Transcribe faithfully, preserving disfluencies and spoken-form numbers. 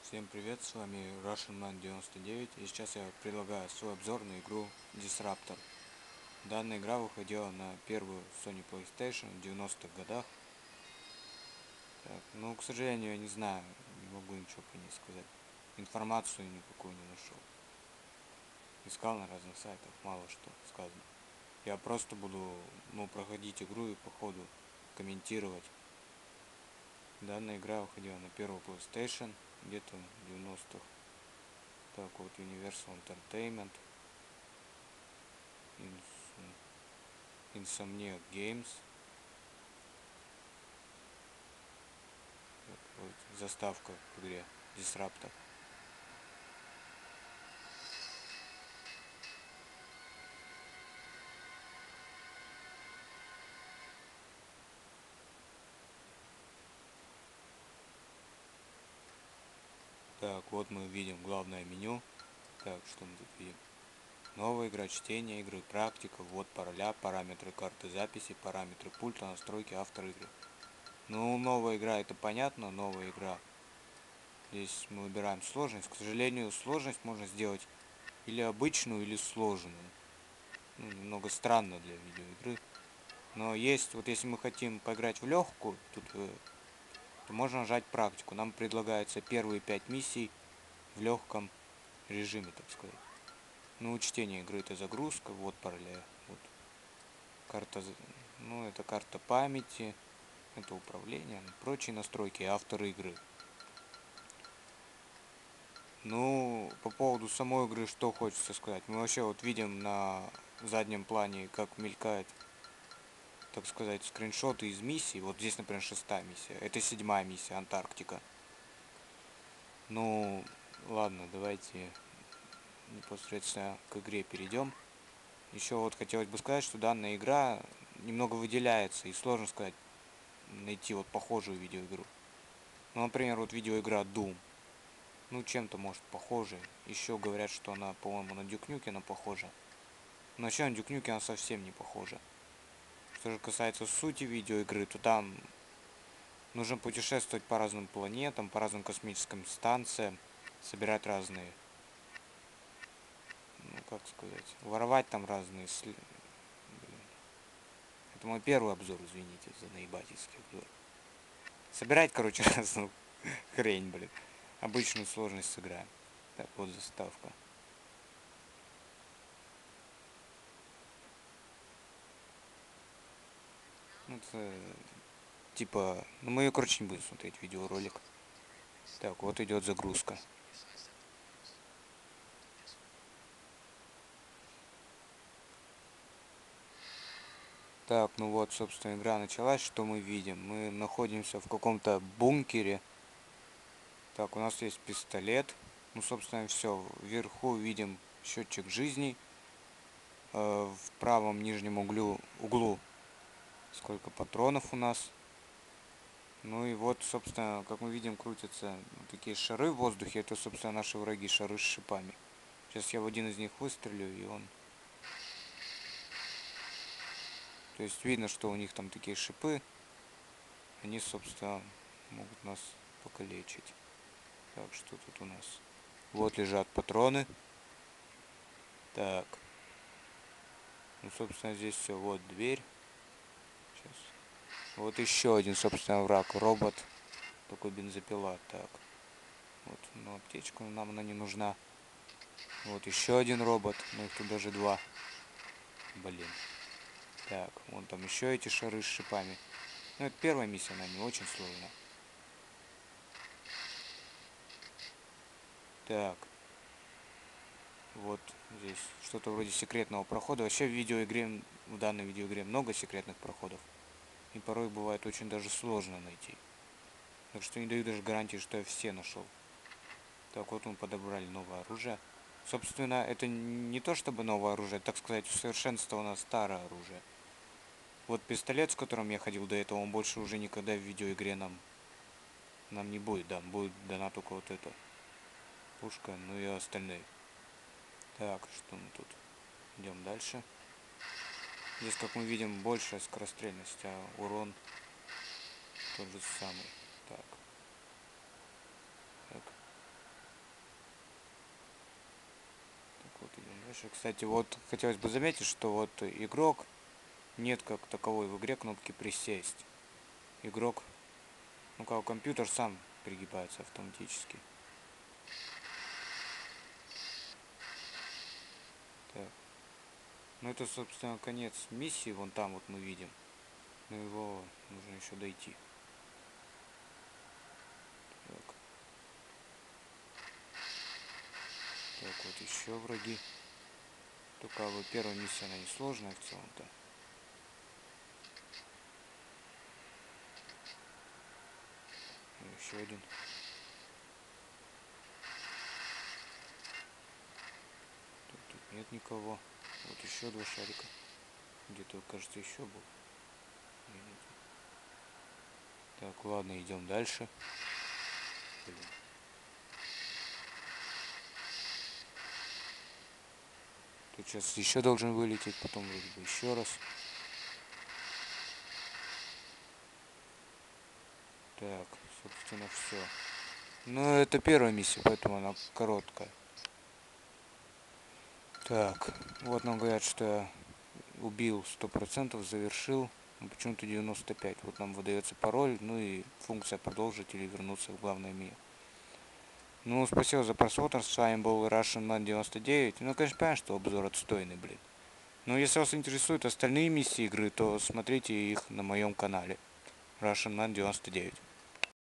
Всем привет, с вами RussianMan девяносто девять, и сейчас я предлагаю свой обзор на игру Disruptor. Данная игра выходила на первую Sony PlayStation в девяностых годах. Так, ну, к сожалению, я не знаю, не могу ничего по ней сказать. Информацию никакую не нашел. Искал на разных сайтах, мало что сказано. Я просто буду, ну, проходить игру и по ходу комментировать. Данная игра выходила на первую PlayStation где-то в девяностых. Так вот, Universal Entertainment, Insomniac Games. Так, вот, заставка к игре Disruptor. Так, вот мы видим главное меню. Так, что мы тут видим? Новая игра, чтение игры, практика, ввод пароля, параметры карты записи, параметры пульта, настройки, автор игры. Ну, новая игра, это понятно, новая игра. Здесь мы выбираем сложность. К сожалению, сложность можно сделать или обычную, или сложную. Ну, немного странно для видеоигры. Но есть, вот если мы хотим поиграть в легкую, тут, э, то можно нажать практику. Нам предлагается первые пять миссий в легком режиме, так сказать. Ну, чтение игры это загрузка, вот параллель, вот карта, ну это карта памяти, это управление, прочие настройки, автор игры. Ну, по поводу самой игры, что хочется сказать. Мы вообще вот видим на заднем плане, как мелькает, так сказать, скриншоты из миссий. Вот здесь, например, шестая миссия. Это седьмая миссия, Антарктика. Ну, ладно, давайте непосредственно к игре перейдем. Еще вот хотелось бы сказать, что данная игра немного выделяется, и сложно сказать, найти вот похожую видеоигру. Ну, например, вот видеоигра Doom. Ну, чем-то может похожа. Еще говорят, что она, по-моему, на Duke Nukem похожа. Но вообще на Duke Nukem она совсем не похожа. Что же касается сути видеоигры, то там нужно путешествовать по разным планетам, по разным космическим станциям, собирать разные, ну, как сказать, воровать там разные, блин. Это мой первый обзор, извините за наебательский обзор. Собирать, короче, разную хрень, блин. Обычную сложность сыграем. Так, вот заставка. Ну, это, типа, ну мы ее, короче, не будем смотреть, видеоролик. Так, вот идет загрузка. Так, ну вот, собственно, игра началась. Что мы видим? Мы находимся в каком-то бункере. Так, у нас есть пистолет. Ну, собственно, все. Вверху видим счетчик жизней. Э, в правом нижнем углу, углу сколько патронов у нас. Ну и вот, собственно, как мы видим, крутятся такие шары в воздухе. Это, собственно, наши враги, шары с шипами. Сейчас я в один из них выстрелю, и он... То есть видно, что у них там такие шипы. Они, собственно, могут нас покалечить. Так, что тут у нас? Вот лежат патроны. Так. Ну, собственно, здесь все. Вот дверь. Сейчас. Вот еще один, собственно, враг. Робот. Такой бензопила. Так. Вот, ну, аптечка нам она не нужна. Вот еще один робот. Ну, их тут даже два. Блин. Так, вон там еще эти шары с шипами. Ну, это первая миссия, она не очень сложная. Так. Вот здесь что-то вроде секретного прохода. Вообще в видеоигре, в данной видеоигре много секретных проходов. И порой бывает очень даже сложно найти. Так что не даю даже гарантии, что я все нашел. Так, вот мы подобрали новое оружие. Собственно, это не то чтобы новое оружие, так сказать, усовершенствовано старое оружие. Вот пистолет, с которым я ходил до этого, он больше уже никогда в видеоигре нам, нам не будет. Да, будет дана только вот эта пушка, ну и остальные. Так, что мы тут? Идем дальше. Здесь, как мы видим, большая скорострельность, а урон тот же самый. Так. Так. Дальше, кстати, вот хотелось бы заметить, что вот игрок, нет как таковой в игре кнопки присесть. Игрок, ну как компьютер сам пригибается автоматически. Так. Ну это, собственно, конец миссии, вон там вот мы видим. Но его нужно еще дойти. Так. Так, вот еще враги. Только вот первая миссия, она не сложная в целом-то. Еще один. Тут, тут нет никого. Вот еще два шарика. Где-то, кажется, еще был. Так, ладно, идем дальше. Блин. Тут сейчас еще должен вылететь, потом вроде бы еще раз. Так, собственно, все. Ну, это первая миссия, поэтому она короткая. Так, вот нам говорят, что я убил сто процентов, завершил. Но почему-то девяносто пять. Вот нам выдается пароль, ну и функция продолжить или вернуться в главное меню. Ну, спасибо за просмотр. С вами был Russian Man девяносто девять. Ну, конечно, понятно, что обзор отстойный, блин. Но если вас интересуют остальные миссии игры, то смотрите их на моем канале. Russian Man девяносто девять.